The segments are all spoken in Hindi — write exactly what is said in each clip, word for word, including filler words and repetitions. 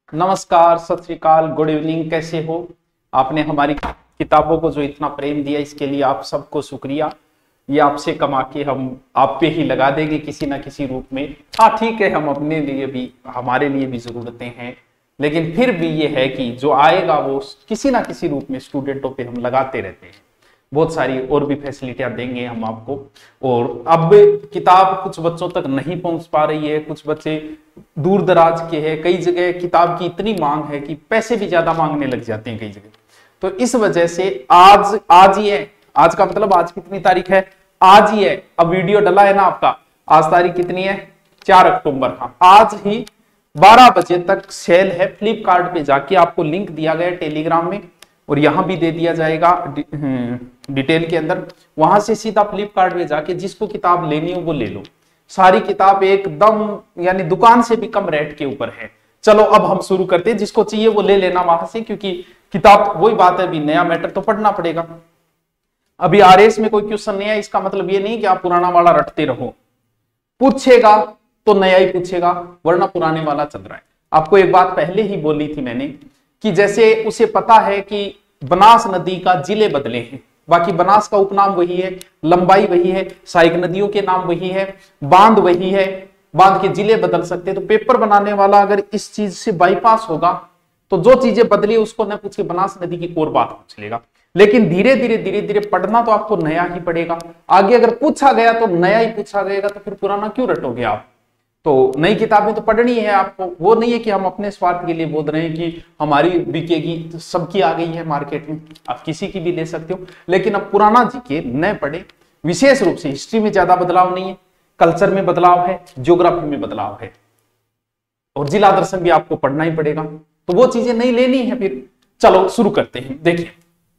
नमस्कार, सत श्री अकाल, गुड इवनिंग। कैसे हो? आपने हमारी किताबों को जो इतना प्रेम दिया इसके लिए आप सबको शुक्रिया। ये आपसे कमा के हम आप पे ही लगा देंगे किसी ना किसी रूप में। हाँ ठीक है, हम अपने लिए भी, हमारे लिए भी जरूरतें हैं, लेकिन फिर भी ये है कि जो आएगा वो किसी ना किसी रूप में स्टूडेंटों पे हम लगाते रहते हैं। बहुत सारी और भी फैसिलिटियां देंगे हम आपको। और अब किताब कुछ बच्चों तक नहीं पहुंच पा रही है, कुछ बच्चे दूर दराज के हैं, कई जगह किताब की इतनी मांग है कि पैसे भी ज्यादा मांगने लग जाते हैं कई जगह। तो इस वजह से आज आज ही है, आज का मतलब आज कितनी तारीख है? आज ही है। अब वीडियो डला है ना आपका, आज तारीख कितनी है? चार अक्टूबर। हाँ, आज ही बारह बजे तक सेल है। फ्लिपकार्ट पे जाके आपको लिंक दिया गया टेलीग्राम में, और यहां भी दे दिया जाएगा डिटेल के अंदर। वहां से सीधा फ्लिपकार्ट में जाके जिसको किताब लेनी हो वो ले लो। सारी किताब एकदम यानी दुकान से भी कम रेट के ऊपर है। चलो अब हम शुरू करते हैं, जिसको चाहिए वो ले लेना वहां से, क्योंकि किताब वही बात है, अभी नया मैटर तो पढ़ना पड़ेगा। अभी आरएस में कोई क्वेश्चन नहीं है, इसका मतलब ये नहीं कि आप पुराना वाला रटते रहो। पूछेगा तो नया ही पूछेगा, वरना पुराने वाला चल रहा है। आपको एक बात पहले ही बोली थी मैंने कि जैसे उसे पता है कि बनास नदी का जिले बदले हैं, बाकी बनास का उपनाम वही है, लंबाई वही है, सहायक नदियों के नाम वही है, बांध वही है, बांध के जिले बदल सकते हैं। तो पेपर बनाने वाला अगर इस चीज से बाईपास होगा तो जो चीजें बदली उसको न पूछ के बनास नदी की और बात पूछ लेगा। लेकिन धीरे धीरे धीरे धीरे पढ़ना तो आपको नया ही पड़ेगा। आगे अगर पूछा गया तो नया ही पूछा गएगा, तो फिर पुराना क्यों रटोगे आप? तो नई किताबें तो पढ़नी है आपको। वो नहीं है कि हम अपने स्वार्थ के लिए बोल रहे हैं कि हमारी बिकेगी, तो सबकी आ गई है मार्केट में, आप किसी की भी ले सकते हो। लेकिन अब पुराना जीके नए पढ़े। विशेष रूप से हिस्ट्री में ज्यादा बदलाव नहीं है, कल्चर में बदलाव है, ज्योग्राफी में बदलाव है, और जिला दर्शन भी आपको पढ़ना ही पड़ेगा। तो वो चीजें नहीं लेनी है। फिर चलो शुरू करते हैं। देखिए,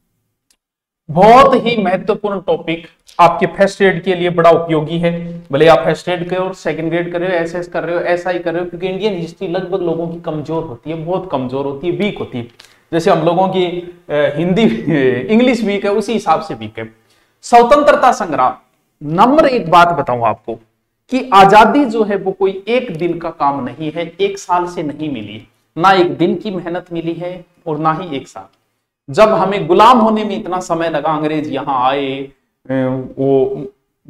बहुत ही महत्वपूर्ण टॉपिक, आपके फर्स्ट ग्रेड के लिए बड़ा उपयोगी है। भले आप फर्स्ट ग्रेड कर, सेकंड ग्रेड कर रहे हो, एसएस कर रहे हो, ऐसा ही कर रहे हो, क्योंकि इंडियन हिस्ट्री लगभग लोगों की कमजोर होती है, बहुत कमजोर होती है, वीक होती है। जैसे हम लोगों की हिंदी इंग्लिश वीक है, उसी हिसाब से वीक है। स्वतंत्रता संग्राम, नंबर एक बात बताऊं आपको कि आजादी जो है वो कोई एक दिन का काम नहीं है, एक साल से नहीं मिली, ना एक दिन की मेहनत मिली है और ना ही एक साल। जब हमें गुलाम होने में इतना समय लगा, अंग्रेज यहां आए, वो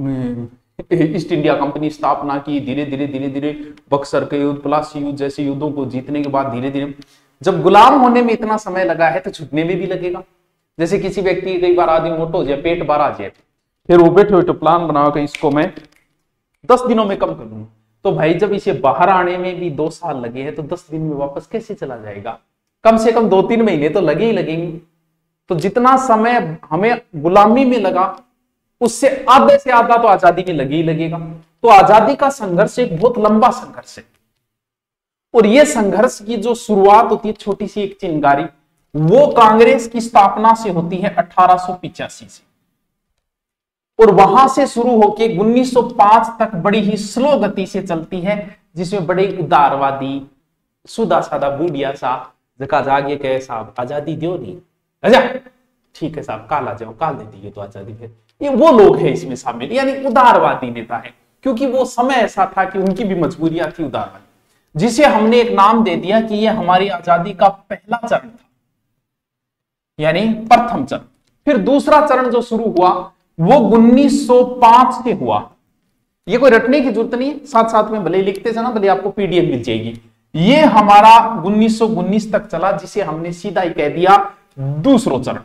ईस्ट इंडिया कंपनी स्थापना की, धीरे धीरे धीरे धीरे बक्सर के युद्ध, प्लासी युद्ध जैसे युद्धों को जीतने के बाद धीरे धीरे जब गुलाम होने में इतना समय लगा है तो छुटने में भी लगेगा। जैसे किसी व्यक्ति कई बार आदमी मोटो हो जाए, पेट बाहर आ जाए, फिर वो बैठे बैठे प्लान बनाओ कि इसको मैं दस दिनों में कम कर दूंगा। तो भाई जब इसे बाहर आने में भी दो साल लगे हैं तो दस दिन में वापस कैसे चला जाएगा? कम से कम दो तीन महीने तो लगे ही लगेंगे। तो जितना समय हमें गुलामी में लगा उससे आधे से आधा तो आजादी में लगे ही लगेगा। तो आजादी का संघर्ष एक बहुत लंबा संघर्ष है, और यह संघर्ष की जो शुरुआत होती है छोटी सी एक चिंगारी, वो कांग्रेस की स्थापना से होती है अठारह सौ पिचासी से, और वहां से शुरू होकर उन्नीस सौ पांच तक बड़ी ही स्लो गति से चलती है, जिसमें बड़े उदारवादी, सुधा साधा बूढ़िया सा जका जागे कहे साहब आजादी दो नहीं, अच्छा ठीक है साहब काल आ जाओ, काल दे दीजिए तो आजादी। फिर ये वो लोग हैं इसमें शामिल, यानी उदारवादी नेता है, क्योंकि वो समय ऐसा था कि उनकी भी मजबूरियां थी उदारवादी, जिसे हमने एक नाम दे दिया कि ये हमारी आजादी का पहला चरण था, यानी प्रथम चरण। फिर दूसरा चरण जो शुरू हुआ वो उन्नीस सौ पांच से हुआ। ये कोई रटने की जरूरत नहीं है, साथ साथ में भले लिखते जाना, भले आपको पीडीएफ मिल जाएगी। ये हमारा उन्नीस सौ उन्नीस तक चला, जिसे हमने सीधा ही कह दिया दूसरा चरण।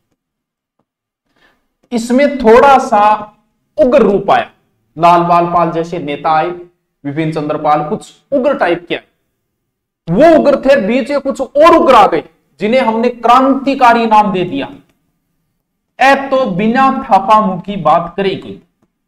इसमें थोड़ा सा उग्र रूप आया, लाल बाल पाल जैसे नेता आए, विपिन चंद्र पाल कुछ उग्र टाइप के आए, वो उग्र थे। बीच में कुछ और उग्र आ गए जिन्हें हमने क्रांतिकारी नाम दे दिया। ए तो बिना थापा मुखी बात करे कोई,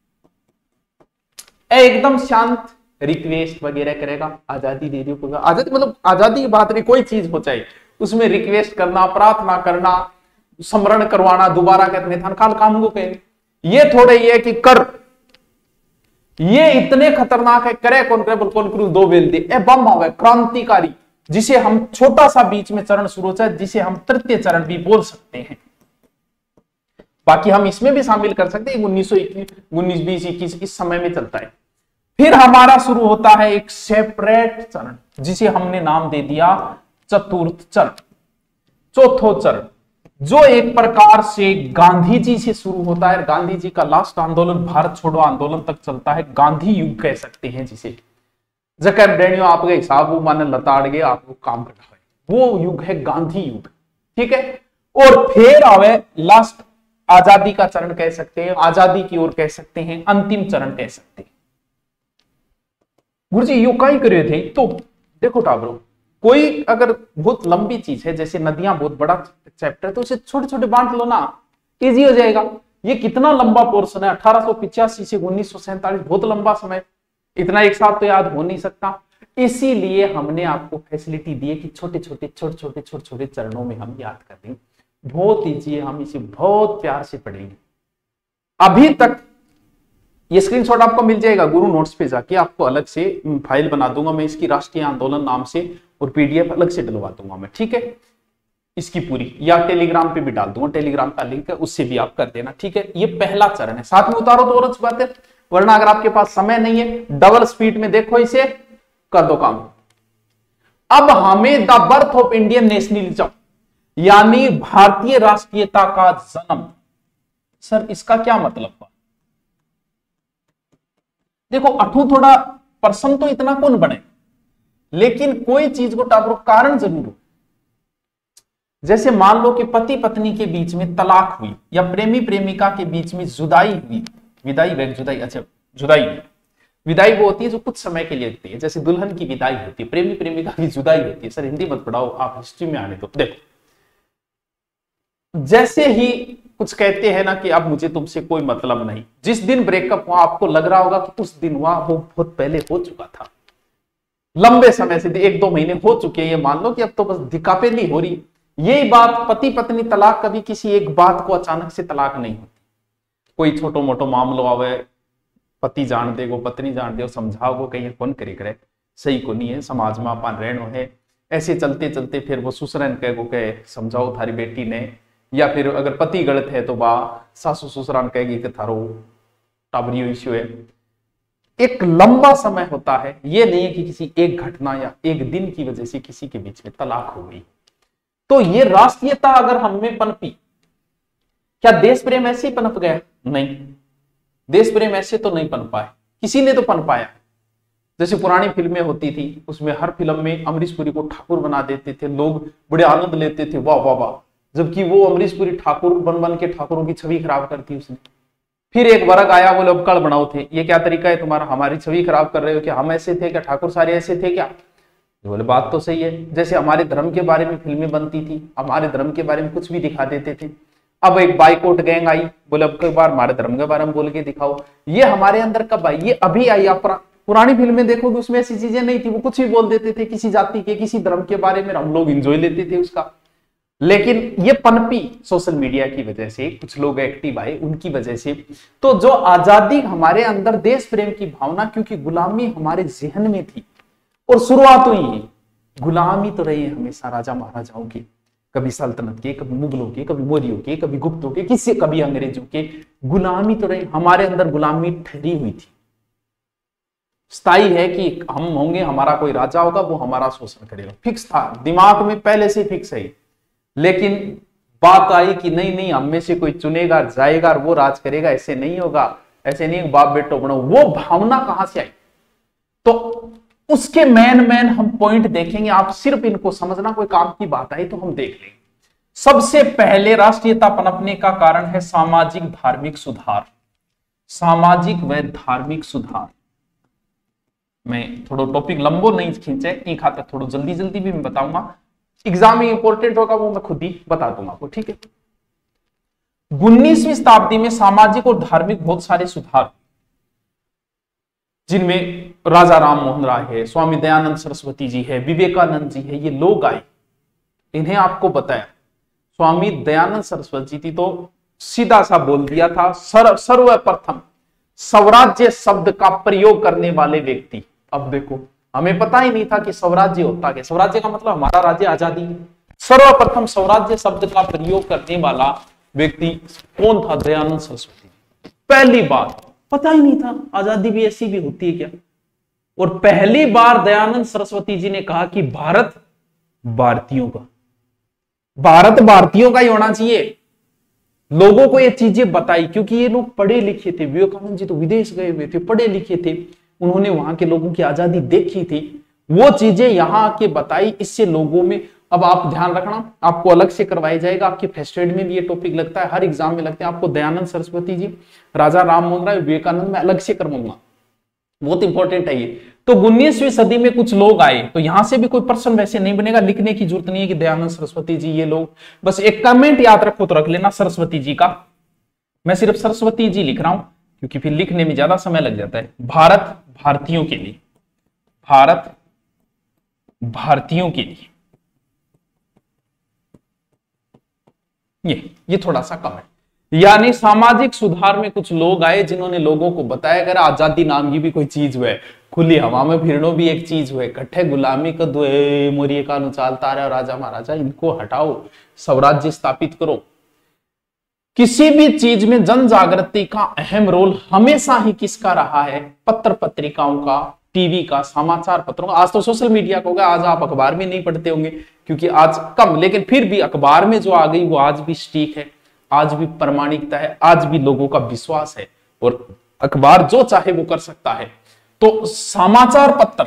एकदम शांत रिक्वेस्ट वगैरह करेगा, आजादी दे दो। आजादी मतलब आजादी की बात नहीं, कोई चीज हो चाहे उसमें रिक्वेस्ट करना, प्रार्थना करना, स्मरण करवाना, दोबारा कहते थे काल काम को कहे। ये थोड़े ये कि कर, ये इतने खतरनाक है, करे कौन करे बोल कौन करूं दो बेल दे, ए बम आवे क्रांतिकारी, जिसे हम छोटा सा बीच में चरण शुरू होता है, जिसे हम तृतीय चरण भी बोल सकते हैं। बाकी हम इसमें भी शामिल कर सकते हैं, उन्नीस सौ इक्कीस उन्नीस बीस इक्कीस इस समय में चलता है। फिर हमारा शुरू होता है एक सेपरेट चरण, जिसे हमने नाम दे दिया चतुर्थ चरण, चौथो चरण, जो एक प्रकार से गांधी जी से शुरू होता है। गांधी जी का लास्ट आंदोलन भारत छोड़ो आंदोलन तक चलता है, गांधी युग कह सकते हैं जिसे। जकैब डेनियो आपके हिसाब वो माने लताड़ गए आपको काम करना है, वो युग है गांधी युग, ठीक है। और फिर आवे लास्ट आजादी का चरण कह सकते हैं, आजादी की ओर कह सकते हैं, अंतिम चरण कह सकते हैं। गुरुजी यू कहीं करे थे तो देखो टाबरो, कोई अगर बहुत लंबी चीज है जैसे नदियां बहुत बड़ा चैप्टर, तो उसे छोटे छोटे बांट लो ना, इजी हो जाएगा। ये कितना लंबा पोर्शन है, अठारह सौ पिचासी से उन्नीस सौ सैंतालीस, बहुत लंबा समय, इतना एक साथ तो याद हो नहीं सकता। इसीलिए हमने आपको फैसिलिटी दी है कि छोटे छोटे छोटे छोटे छोटे छोटे चरणों में हम याद कर देंगे, बहुत ईजी है, हम इसे बहुत प्यार से पढ़ेंगे। अभी तक ये स्क्रीनशॉट आपको मिल जाएगा गुरु नोट्स पे जाके, आपको अलग से फाइल बना दूंगा मैं इसकी, राष्ट्रीय आंदोलन नाम से, और पीडीएफ अलग से डलवा दूंगा मैं, ठीक है, इसकी पूरी, या टेलीग्राम पे भी डाल दूंगा, टेलीग्राम का लिंक है उससे भी आप कर देना, ठीक है। ये पहला चरण है, साथ में उतारो तो और अच्छी बात है, वरना अगर आपके पास समय नहीं है डबल स्पीड में देखो इसे, कर दो काम। अब हमें the birth of Indian nationalism यानी भारतीय राष्ट्रीयता का जन्म, सर इसका क्या मतलब हुआ? देखो अठू थोड़ा पर्सन तो इतना कौन बने, लेकिन कोई चीज को टाबरो कारण जरूर हो। जैसे मान लो कि पति पत्नी के बीच में तलाक हुई, या प्रेमी प्रेमिका के बीच में जुदाई हुई, विदाई वैग जुदाई, अच्छा जुदाई हुई, विदाई वो होती है जो कुछ समय के लिए होती है, जैसे दुल्हन की विदाई होती है, प्रेमी प्रेमिका की जुदाई होती है। सर हिंदी मत पढ़ाओ, आप हिस्ट्री में आने दो। देखो जैसे ही कुछ कहते हैं ना कि अब मुझे तुमसे कोई मतलब नहीं, जिस दिन ब्रेकअप हुआ आपको लग रहा होगा कि उस दिन हुआ वो बहुत पहले हो चुका था, लंबे समय से, एक दो महीने हो चुके हैं, ये मान लो कि अब तो बस दिकापेली हो रही। यही बात पति पत्नी तलाक, कभी किसी एक बात को अचानक से तलाक नहीं होती, कोई छोटो मोटो मामलो आवे, पति जान दे गो पत्नी जान दे, समझाओ गो कहीं कौन करे करे, सही को नहीं है, समाज में अपन रहनो है। ऐसे चलते चलते फिर वो ससुरन कह गो कहे समझाओ थारी बेटी ने, या फिर अगर पति गलत है तो बा सासू ससुरान कहेगी कि थारो टाबरियो इश्यू है। एक लंबा समय होता है, ये नहीं है कि किसी एक घटना या एक दिन की वजह से किसी के बीच में तलाक हो गई। तो ये राष्ट्रीयता अगर हम में पनपी, क्या देश प्रेम ऐसे ही पनप गया? नहीं, देश प्रेम ऐसे तो नहीं पनपा है, किसी ने तो पनपाया। जैसे पुरानी फिल्में होती थी, उसमें हर फिल्म में अमरीश पुरी को ठाकुर बना देते थे, लोग बड़े आनंद लेते थे, वाह वाह वाह, जबकि वो अमरीश पुरी ठाकुर बन बन के ठाकुरों की छवि खराब करती उसने। फिर एक वर्ग आया, बोले अब कल बनाओ थे, ये क्या तरीका है तुम्हारा, हमारी छवि खराब कर रहे हो, क्या हम ऐसे थे क्या, ठाकुर सारे ऐसे थे क्या? बोले बात तो सही है। जैसे हमारे धर्म के बारे में फिल्में बनती थी, हमारे धर्म के बारे में कुछ भी दिखा देते थे। अब एक बाइकआउट गैंग आई, बोले अब कई बार हमारे धर्म के बारे में बोल के दिखाओ। ये हमारे अंदर कब आई? ये अभी आई। आप पुरानी फिल्में देखोगे उसमें ऐसी चीजें नहीं थी, वो कुछ भी बोल देते थे किसी जाति के, किसी धर्म के बारे में, हम लोग एंजॉय लेते थे उसका। लेकिन ये पनपी सोशल मीडिया की वजह से, कुछ लोग एक्टिव आए उनकी वजह से। तो जो आजादी हमारे अंदर, देश प्रेम की भावना, क्योंकि गुलामी हमारे जहन में थी और शुरुआत हुई है, गुलामी तो रही है हमेशा राजा महाराजाओं की, कभी सल्तनत के, कभी मुगलों के, कभी मौर्यों के, कभी गुप्तों के, किसी कभी अंग्रेजों के, गुलामी तो रही। हमारे अंदर गुलामी ठहरी हुई थी, स्थायी है कि हम होंगे, हमारा कोई राजा होगा, वो हमारा शोषण करेगा, फिक्स था दिमाग में पहले से फिक्स है। लेकिन बात आई कि नहीं नहीं, हम में से कोई चुनेगा जाएगा और वो राज करेगा, ऐसे नहीं होगा, ऐसे नहीं बाप बेटो बनो। वो भावना कहां से आई? तो उसके मैन मैन हम पॉइंट देखेंगे, आप सिर्फ इनको समझना, कोई काम की बात आई तो हम देख लेंगे। सबसे पहले राष्ट्रीयता पनपने का कारण है सामाजिक धार्मिक सुधार, सामाजिक व धार्मिक सुधार। मैं थोड़ा टॉपिक लंबो नहीं खींचे, एक खातर थोड़ा जल्दी जल्दी भी मैं बताऊंगा, एग्जाम में इंपॉर्टेंट होगा वो मैं खुद ही बता दूंगा आपको, ठीक है। उन्नीसवीं शताब्दी में सामाजिक और धार्मिक बहुत सारे सुधार, जिनमें राजा राम मोहन राय है, स्वामी दयानंद सरस्वती जी है, विवेकानंद जी है, ये लोग आए, इन्हें आपको बताया। स्वामी दयानंद सरस्वती जी तो सीधा सा बोल दिया था, सर्व सर्वप्रथम स्वराज्य शब्द का प्रयोग करने वाले व्यक्ति। अब देखो, हमें पता ही नहीं था कि स्वराज्य होता क्या, स्वराज्य का मतलब हमारा राज्य, आजादी। सर्वप्रथम स्वराज्य शब्द का प्रयोग करने वाला व्यक्ति कौन था? दयानंद सरस्वती। पहली बार, पता ही नहीं था आजादी भी ऐसी भी होती है क्या। और पहली बार दयानंद सरस्वती जी ने कहा कि भारत भारतीयों का, भारत भारतीयों का ही होना चाहिए। लोगों को ये चीजें बताई, क्योंकि ये लोग पढ़े लिखे थे। विवेकानंद जी तो विदेश गए हुए थे, पढ़े लिखे थे, उन्होंने वहां के लोगों की आजादी देखी थी, वो चीजें यहां आके बताई। इससे लोगों में, अब आप ध्यान रखना, आपको अलग से करवाया जाएगा, आपके फर्स्ट एड में भी ये टॉपिक लगता है, हर एग्जाम में लगते हैं। आपको दयानंद सरस्वती जी, राजा राम मोहन राय, विवेकानंद में अलग से करवाऊंगा, बहुत इंपॉर्टेंट है ये। तो उन्नीसवीं सदी में कुछ लोग आए, तो यहां से भी कोई पर्सन वैसे नहीं बनेगा, लिखने की जरूरत नहीं है कि दयानंद सरस्वती जी ये लोग, बस एक कमेंट याद रखो तो रख लेना सरस्वती जी का। मैं सिर्फ सरस्वती जी लिख रहा हूं क्योंकि फिर लिखने में ज्यादा समय लग जाता है। भारत भारतीयों के लिए, भारत भारतीयों के लिए, ये ये थोड़ा सा कम है। यानी सामाजिक सुधार में कुछ लोग आए जिन्होंने लोगों को बताया, अगर आजादी नाम की भी कोई चीज हुए, खुली हवा में फिरनो भी एक चीज हुए, कट्ठे गुलामी का दो मोरिये कानू चालता रहा, राजा महाराजा इनको हटाओ, स्वराज्य स्थापित करो। किसी भी चीज में जन जागृति का अहम रोल हमेशा ही किसका रहा है? पत्र पत्रिकाओं का, टीवी का, समाचार पत्रों का। आज तो सोशल मीडिया का हो गया, आज आप अखबार में नहीं पढ़ते होंगे क्योंकि आज कम, लेकिन फिर भी अखबार में जो आ गई वो आज भी स्टीक है, आज भी प्रामाणिकता है, आज भी लोगों का विश्वास है, और अखबार जो चाहे वो कर सकता है। तो समाचार पत्र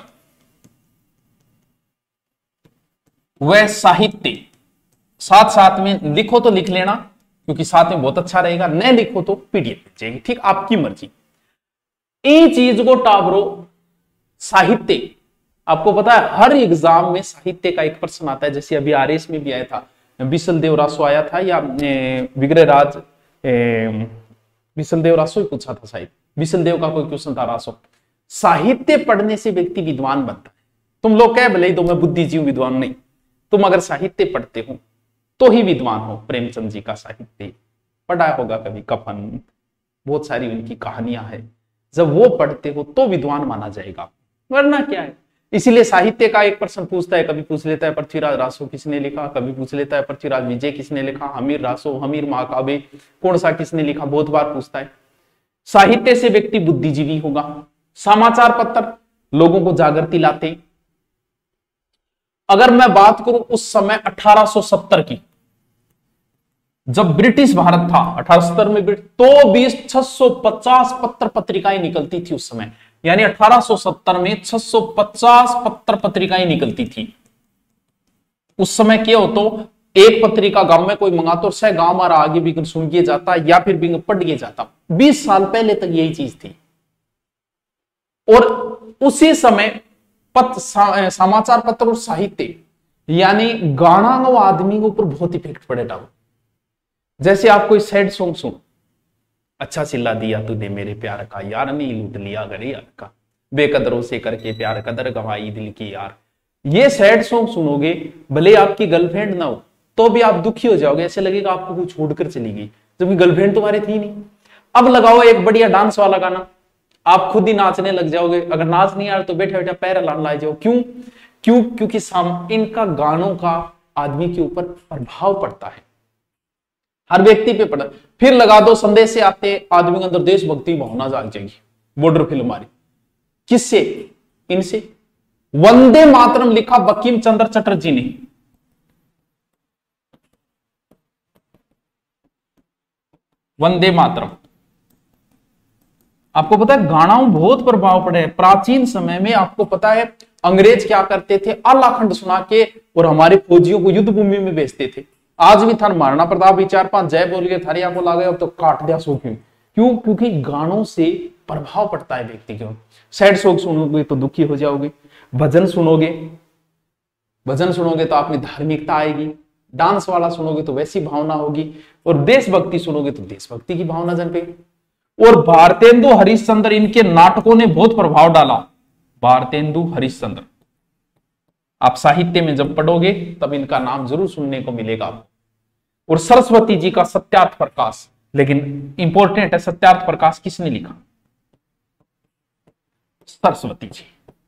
वह साहित्य, साथ साथ में लिखो तो लिख लेना क्योंकि साथ में बहुत अच्छा रहेगा, न लिखो तो पीडीएफ मिल जाएगी, ठीक, आपकी मर्जी। इन चीज को टाबरो। साहित्य, आपको पता है हर एग्जाम में साहित्य का एक प्रश्न आता है, जैसे अभी आरएस में भी आया था, विसल देव रासो आया था, या विग्रह राज विसल देव रासो ही पूछा था शायद, विसल देव का कोई क्वेश्चन था रासो। साहित्य पढ़ने से व्यक्ति विद्वान बनता है। तुम लोग कह भले तो मैं बुद्धिजीवी विद्वान नहीं, तुम अगर साहित्य पढ़ते हो तो ही विद्वान हो। प्रेमचंद जी का साहित्य पढ़ा होगा कभी, कफन, बहुत सारी उनकी कहानियां हैं, जब वो पढ़ते हो तो विद्वान माना जाएगा, वरना क्या है। इसीलिए साहित्य का एक प्रश्न पूछता है, कभी पूछ लेता है पृथ्वीराज रासो किसने लिखा, कभी पूछ लेता है पृथ्वीराज विजय किसने लिखा, हमीर रासो, हमीर महाकाव्य कौन सा किसने लिखा, बहुत बार पूछता है। साहित्य से व्यक्ति बुद्धिजीवी होगा। समाचार पत्र लोगों को जागृति लाते। अगर मैं बात करूं उस समय अठारह सौ सत्तर की, जब ब्रिटिश भारत था, अठारह सौ सत्तर में, तो बीस छह सौ पचास पत्र पत्रिकाएं निकलती थी उस समय। यानी अठारह सौ सत्तर में छह सौ पचास पत्र पत्रिकाएं निकलती थी। उस समय क्या हो, तो एक पत्रिका गांव में कोई मंगा तो सह गांव मारा आगे भी सुन के जाता या फिर भी पढ़ के जाता। बीस साल पहले तक यही चीज थी। और उसी समय पत्र, सा, समाचार पत्र और साहित्य यानी गाना वो आदमी के ऊपर बहुत इफेक्ट पड़े था। जैसे आप कोई सैड सॉन्ग सुनो, अच्छा सिला दिया तूने मेरे प्यार का, यार नहीं लूट लिया गरे यार का, बेकदरों से करके प्यार कदर गवाई दिल की यार। ये सैड सॉन्ग सुनोगे, भले आपकी गर्लफ्रेंड ना हो तो भी आप दुखी हो जाओगे, ऐसे लगेगा आपको कुछ छोड़कर चली गई, जबकि गर्लफ्रेंड तुम्हारी थी नहीं। अब लगाओ एक बढ़िया डांस वाला गाना, आप खुद ही नाचने लग जाओगे। अगर नाच नहीं आ रहा तो बैठे बैठे पैर लाने ला जाओ। क्यों? क्यों? क्योंकि इनका गानों का आदमी के ऊपर प्रभाव पड़ता है, हर व्यक्ति पे पड़ा। फिर लगा दो संदेश से आते आदमी के अंदर देशभक्ति भावना जाग जाएगी। बॉर्डर फिल्म हमारी किससे? इनसे। वंदे मातरम लिखा बंकिम चंद्र चटर्जी ने। वंदे मातरम, आपको पता है गानाओं बहुत प्रभाव पड़े। प्राचीन समय में आपको पता है अंग्रेज क्या करते थे, आलाखंड सुना के और हमारे फौजियों को युद्ध भूमि में भेजते थे। आज भी थान महाराणा प्रताप भी चार पांच जय बोल के थारी आपको ला गए तो काट दिया सो। क्यों? क्यों? क्योंकि गानों से प्रभाव पड़ता है व्यक्ति के। सैड सॉन्ग सुनोगे तो दुखी हो जाओगे, भजन सुनोगे भजन सुनोगे तो आप में धार्मिकता आएगी, डांस वाला सुनोगे तो वैसी भावना होगी, और देशभक्ति सुनोगे तो देशभक्ति की भावना जन्मेगी। और भारतेंदु हरिश्चंद्र, इनके नाटकों ने बहुत प्रभाव डाला। भारतेंदु हरिश्चंद्र, आप साहित्य में जब पढ़ोगे तब इनका नाम जरूर सुनने को मिलेगा। और सरस्वती जी का सत्यार्थ प्रकाश, लेकिन इंपॉर्टेंट है, सत्यार्थ प्रकाश किसने लिखा? सरस्वती जी।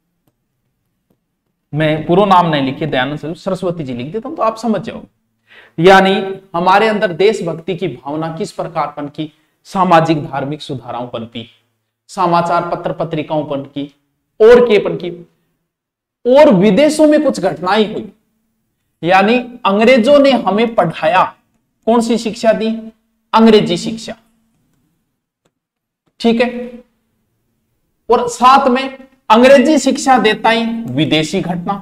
मैं पूरा नाम नहीं लिखे, दयानंद सरस्वती जी लिख देता हूं तो आप समझ जाओगे। यानी हमारे अंदर देशभक्ति की भावना किस प्रकार पनकी? सामाजिक धार्मिक सुधाराओं पनपी, समाचार पत्र पत्रिकाओं पनकी, और के पनकी। और विदेशों में कुछ घटनाएं हुई, यानी अंग्रेजों ने हमें पढ़ाया, कौन सी शिक्षा दी? अंग्रेजी शिक्षा, ठीक है। और साथ में अंग्रेजी शिक्षा देता ही विदेशी घटना।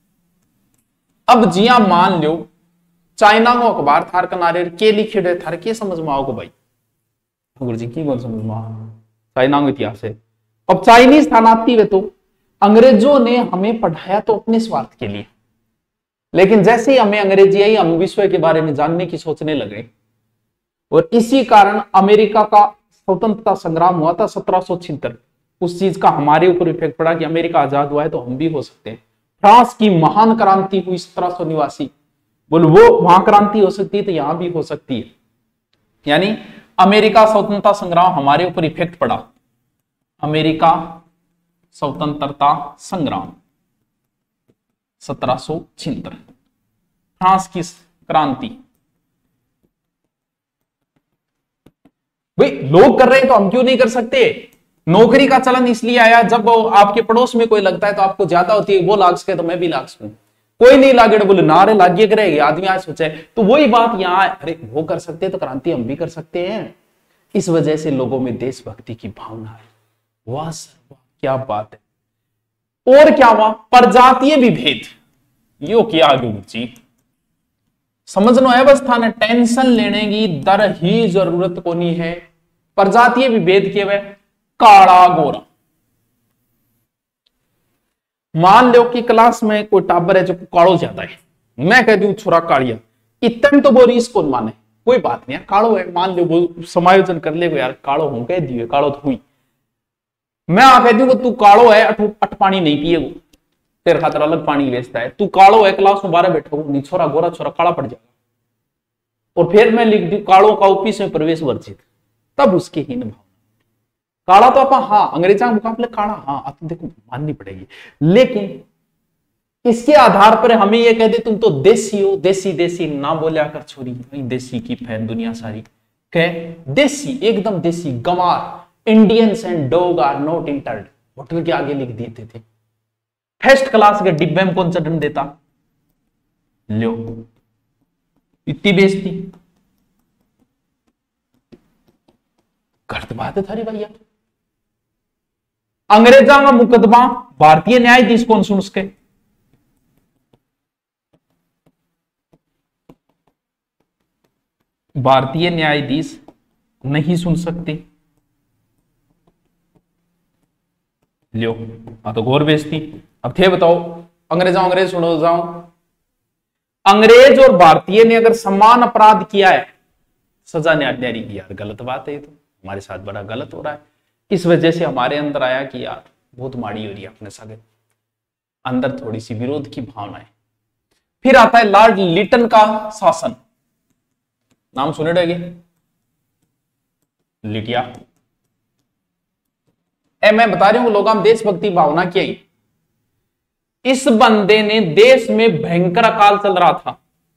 अब जिया मान लो चाइना को अखबार थार कनारे के लिखे रहे थार के समझ में आओगे भाई? गुरु जी की कौन समझ में आ? चाइना का इतिहास है। अब चाइनीज थानाती वे तो अंग्रेजों ने हमें पढ़ाया तो अपने स्वार्थ के लिए, लेकिन जैसे ही हमें अंग्रेजी आई हम विश्व के बारे में जानने की सोचने लगे। और इसी कारण अमेरिका का स्वतंत्रता संग्राम हुआ था सत्रह सौ छिहत्तर, उस चीज का हमारे ऊपर इफेक्ट पड़ा कि अमेरिका आजाद हुआ है तो हम भी हो सकते हैं। फ्रांस की महान क्रांति हुई सत्रह सौ निवासी, बोल वो वहां क्रांति हो सकती है तो यहां भी हो सकती है। यानी अमेरिका स्वतंत्रता संग्राम हमारे ऊपर इफेक्ट पड़ा। अमेरिका स्वतंत्रता संग्राम सत्रह सौ छिहत्तर, फ्रांस की क्रांति। भाई लोग कर रहे हैं तो हम क्यों नहीं कर सकते? नौकरी का चलन इसलिए आया, जब आपके पड़ोस में कोई लगता है तो आपको ज्यादा होती है, वो लाग सके तो मैं भी लाग सकूं। कोई नहीं लागे बोले नारे लागिए करेगी, आदमी आज सोचे। तो वही बात यहां, अरे वो कर सकते हैं तो क्रांति हम भी कर सकते हैं। इस वजह से लोगों में देशभक्ति की भावना है। वाह सर क्या बात है। और क्या हुआ? प्रजातीय विभेद, यो क्या गुरु जी समझना है बस, थाने टेंशन लेने की दर ही जरूरत को नहीं है। प्रजातीय विभेद के वे काला गोरा। मान लो कि क्लास में कोई टाबर है जो कालो ज्यादा है, मैं कह दूं छोरा कालिया, इतने तो बोरी इसको माने कोई बात नहीं है, कालो है, मान लो वो समायोजन कर ले यार, कालो हूं कह दिए, कालो तो हुई। मैं आ कह दूं तू कालो है, अठ, अठ पानी नहीं पिए वो, तेरे खातर अलग पानी बेचता है। तू कालो है, क्लास में बारह बैठा नहीं, छोरा गोरा छोरा काला पड़ जाएगा। और फिर मैं लिख दूं कालो का ऑफिस में प्रवेश वर्जित, तब उसकी हीन भावना। काला तो आप हाँ अंग्रेजा के मुकाबले काला हाँ आप देखो माननी पड़ेगी, लेकिन इसके आधार पर हमें यह कहते तुम तो देसी हो, देसी देसी ना बोलिया कर छोरी, देसी की फैन दुनिया सारी कह, देसी एकदम देसी गंवार। Indians and dogs are not entered, hotel के आगे लिख देते थे। फर्स्ट क्लास के डिब्बे में कौन चढ़ने देता? लो इतनी बेइज्जती, गलत बात है थारी भैया। अंग्रेजा का मुकदमा भारतीय न्यायाधीश कौन सुन सके? भारतीय न्यायाधीश नहीं सुन सकते। लो हाँ तो घोर बेइज्जती। अब थे बताओ अंग्रेजा अंग्रेज सुनो जाओ, अंग्रेज और भारतीय ने अगर समान अपराध किया है, सजा न्यारी की, यार गलत बात है, ये तो हमारे साथ बड़ा गलत हो रहा है। इस वजह से हमारे अंदर आया कि यार बहुत माड़ी हो रही है अपने साथ, अंदर थोड़ी सी विरोध की भावना है। फिर आता है लॉर्ड लिटन का शासन, नाम सुने रहेंगे, लिटिया। ए मैं बता रही हूं लोग हम देशभक्ति भावना की आई। इस बंदे ने देश में भयंकर अकाल चल रहा था,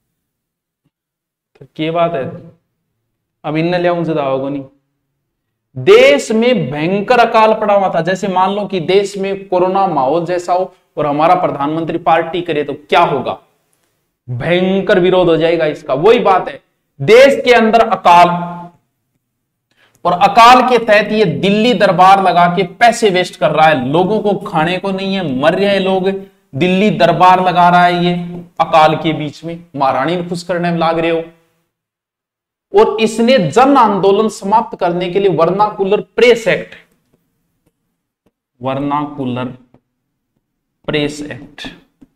तो क्या बात है अब इनने लिया उनसे दावा को नहीं, देश में भयंकर अकाल पड़ा हुआ था। जैसे मान लो कि देश में कोरोना माहौल जैसा हो और हमारा प्रधानमंत्री पार्टी करे तो क्या होगा? भयंकर विरोध हो जाएगा इसका। वही बात है, देश के अंदर अकाल, और अकाल के तहत ये दिल्ली दरबार लगा के पैसे वेस्ट कर रहा है, लोगों को खाने को नहीं है, मर रहे लोग, दिल्ली दरबार लगा रहा है ये अकाल के बीच में, महारानी ने खुश करने में लाग रहे हो। और इसने जन आंदोलन समाप्त करने के लिए vernacular press act, vernacular press act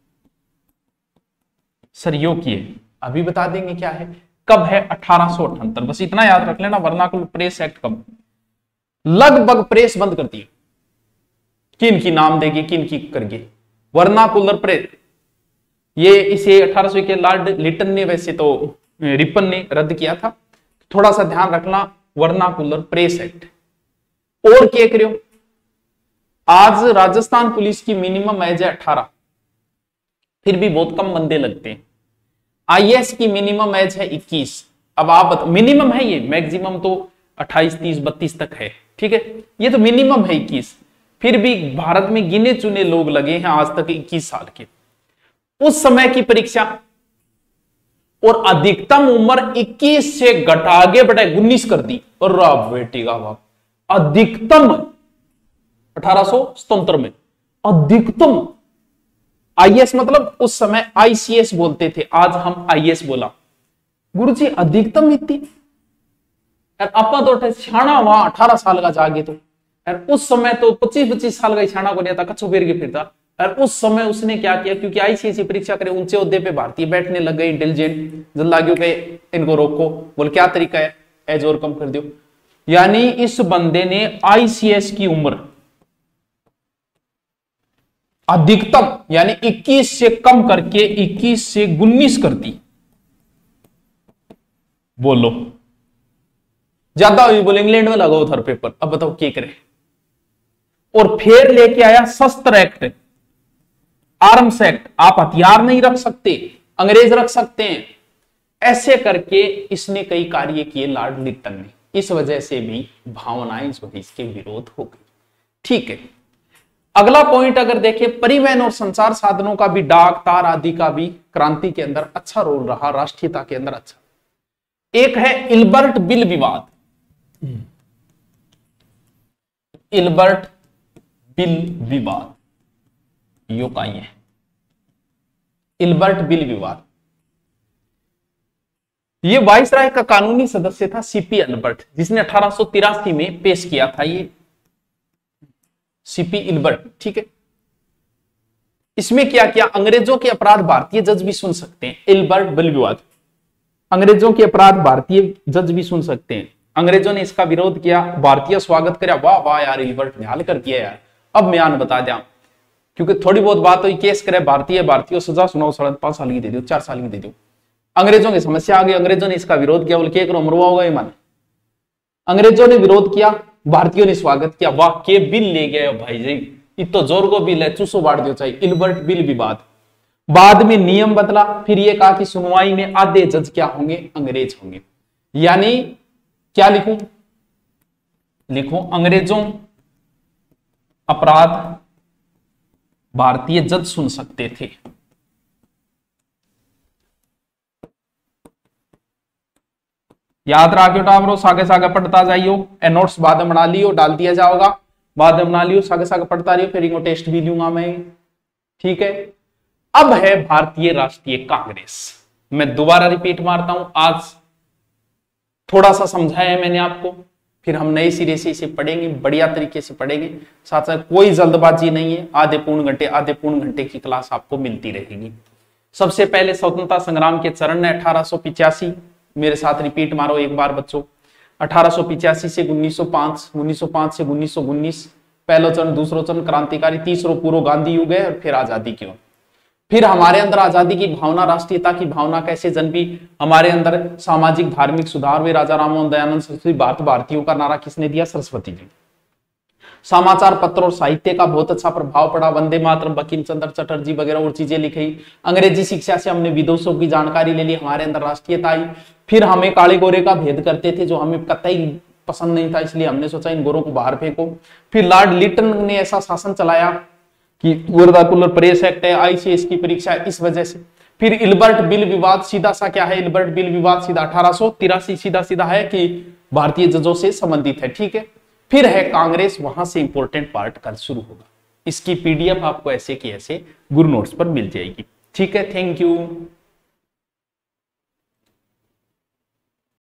सर यो किए, अभी बता देंगे क्या है, कब है? अठारह सौ अठहत्तर। बस इतना याद रख लेना, वर्नाकुलर प्रेस एक्ट कब? लगभग प्रेस बंद करती है, किन की नाम देगी किन की करके, वर्नाकुलर प्रेस। ये इसे अठारह सौ के लॉर्ड लिटन ने, वैसे तो रिपन ने रद्द किया था, थोड़ा सा ध्यान रखना, वर्नाकुलर प्रेस एक्ट। और क्या करो, आज राजस्थान पुलिस की मिनिमम एज है अठारह, फिर भी बहुत कम बंदे लगते हैं। आईएएस की मिनिमम एज है इक्कीस। अब आप बता, मिनिमम है ये, मैक्सिमम तो अट्ठाईस तीस बत्तीस तक है, ठीक है, ये तो मिनिमम है इक्कीस। फिर भी भारत में गिने चुने लोग लगे हैं आज तक इक्कीस साल के। उस समय की परीक्षा और अधिकतम उम्र इक्कीस से घटा के बेटा उन्नीस कर दी। और बेटी का बाप, अधिकतम अठारह सौ सतहत्तर में अधिकतम आईएएस, मतलब उस समय आईसीएस बोलते थे, आज हम आईएएस बोला। गुरुजी अधिकतम इतनी यार, अपा तो छाना वहां अठारह साल का जागे तो यार, उस समय तो पच्चीस पच्चीस साल का छाना को नहीं था, कच्छो फेर के फिरता। और उस समय उसने क्या किया, क्योंकि आईसीएसई परीक्षा करे ऊंचे ओहदे पे भारतीय बैठने लग गए, इंटेलिजेंट जल लाग्यो के इनको रोको, बोल क्या तरीका है, एज और कम कर दो। यानी इस बंदे ने आईसीएस की उम्र अधिकतम यानी इक्कीस से कम करके इक्कीस से उन्नीस कर दी। बोलो ज्यादा हुई, बोले इंग्लैंड में लगाओ उधर पेपर। अब बताओ क्या करे। और फिर लेके आया शस्त्र एक्ट, आर्म्स एक्ट, आप हथियार नहीं रख सकते, अंग्रेज रख सकते हैं। ऐसे करके इसने कई कार्य किए लॉर्ड लिटन ने। इस वजह से भी भावनाएं जो है इसके विरोध हो गई। ठीक है, अगला पॉइंट अगर देखें, परिवहन और संचार साधनों का भी, डाक तार आदि का भी क्रांति के अंदर अच्छा रोल रहा, राष्ट्रीयता के अंदर अच्छा। एक है इल्बर्ट बिल विवाद। इल्बर्ट बिल विवाद यो का है, इल्बर्ट बिल विवाद। ये वाइसराय का कानूनी सदस्य था सीपी इल्बर्ट, जिसने अठारह सौ तिरासी में पेश किया था ये सीपी इल्बर्ट। ठीक है, इसमें क्या किया, अंग्रेजों के अपराध भारतीय जज भी सुन सकते हैं। इल्बर्ट बिल विवाद, अंग्रेजों के अपराध भारतीय जज भी सुन सकते हैं। अंग्रेजों ने इसका विरोध किया, भारतीय स्वागत कर, वाह वाह यार इल्बर्ट ने हाल कर किया यार। अब मैं आन बता दिया, क्योंकि थोड़ी बहुत बात हुई, केस करे भारतीय भारतीय सजा सुनाओ, साढ़े पांच साल की दे दो, चार साल की दे दो। अंग्रेजों की समस्या आ गई, अंग्रेजों ने इसका विरोध किया, बोल के करो मरवा होगा ईमान। अंग्रेजों ने विरोध किया, भारतीयों ने स्वागत किया, वाह के बिल ले गए भाई जी, इतो जोर को बिल है, चूसो बांट दो चाहिए। इल्बर्ट बिल विवाद। बाद में नियम बदला, फिर ये कहा कि सुनवाई में आधे जज क्या होंगे, अंग्रेज होंगे। यानी क्या लिखूं, लिखूं अंग्रेजों अपराध भारतीय जज सुन सकते थे। याद रखियो टावरो, सागे सागे पढ़ता जाइयो, ए नोट्स बाद में बना लियो, डाल दिया जाओगा, बाद में बना लियो, सागे सागे पढ़ता रहियो, फिर इनको टेस्ट भी लूंगा मैं। ठीक है, अब है भारतीय राष्ट्रीय कांग्रेस। मैं दोबारा रिपीट मारता हूं, आज थोड़ा सा समझाया है मैंने आपको, फिर हम नए सिरे से इसे पढ़ेंगे, बढ़िया तरीके से पढ़ेंगे। साथ साथ कोई जल्दबाजी नहीं है, आधे पूर्ण घंटे आधे पूर्ण घंटे की क्लास आपको मिलती रहेगी। सबसे पहले स्वतंत्रता संग्राम के चरण है अठारह सौ पिचासी, मेरे साथ रिपीट मारो एक बार बच्चों, अठारह सौ पिचासी से उन्नीस सौ पांच, उन्नीस सौ पांच से उन्नीस सौ उन्नीस, पहला चरण, दूसरा चरण क्रांतिकारी, तीसरा पूर्व गांधी युग है, और फिर आजादी क्यों। फिर हमारे अंदर आजादी की भावना, राष्ट्रीयता की भावना कैसे जन्मी, हमारे अंदर सामाजिक धार्मिक सुधार हुए, राजा राममोहन दयानंद सरस्वती, भारत भारतीयों का नारा किसने दिया, सरस्वती जी। समाचार पत्र और साहित्य का बहुत अच्छा प्रभाव पड़ा, वंदे मातरम, बंकिम चंद्र चटर्जी वगैरह और चीजें लिखी। अंग्रेजी शिक्षा से हमने विदेशों की जानकारी ले ली, हमारे अंदर राष्ट्रीयता आई। फिर हमें काले गोरे का भेद करते थे, जो हमें कतई पसंद नहीं था, इसलिए हमने सोचा इन गोरों को बाहर फेंको। फिर लॉर्ड लिटन ने ऐसा शासन चलाया कि वर्नाकुलर प्रेस एक्ट है, आईसीएस की परीक्षा है, इस वजह से। फिर इल्बर्ट बिल विवाद, सीधा सा क्या है इल्बर्ट बिल विवाद, सीधा अठारह सौ तिरासी, सीधा सीधा है कि भारतीय जजों से संबंधित है। ठीक है, फिर है कांग्रेस, वहां से इंपॉर्टेंट पार्ट कल शुरू होगा। इसकी पीडीएफ आपको ऐसे की ऐसे गुरु नोट्स पर मिल जाएगी। ठीक है, थैंक यू।